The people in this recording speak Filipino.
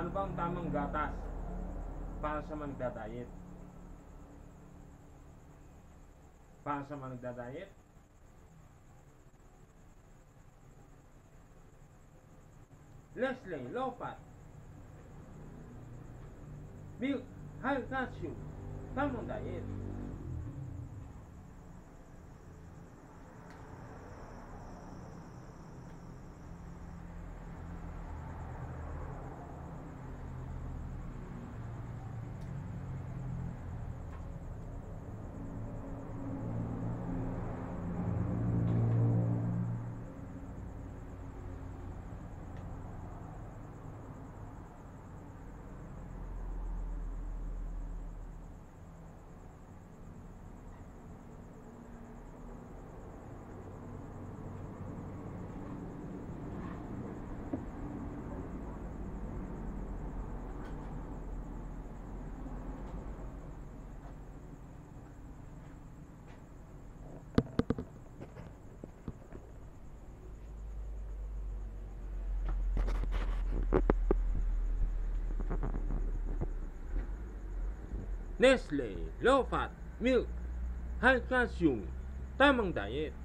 Ano ba ang tamang gatas para sa mga nagda-diet? Para sa mga nagda-diet? Nestle, low fat, milk, high calcium, tamang diet. Nestle, low fat, milk, high calcium, tamang diet.